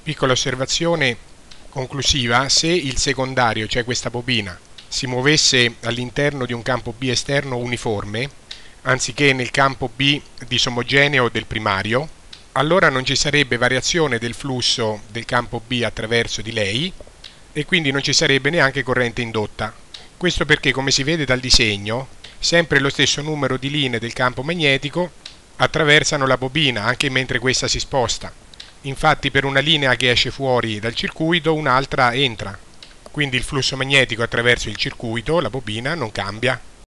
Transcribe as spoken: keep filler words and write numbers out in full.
Piccola osservazione conclusiva: se il secondario, cioè questa bobina, si muovesse all'interno di un campo B esterno uniforme, anziché nel campo B disomogeneo del primario, allora non ci sarebbe variazione del flusso del campo B attraverso di lei e quindi non ci sarebbe neanche corrente indotta. Questo perché, come si vede dal disegno, sempre lo stesso numero di linee del campo magnetico attraversano la bobina anche mentre questa si sposta. Infatti per una linea che esce fuori dal circuito un'altra entra, quindi il flusso magnetico attraverso il circuito, la bobina, non cambia.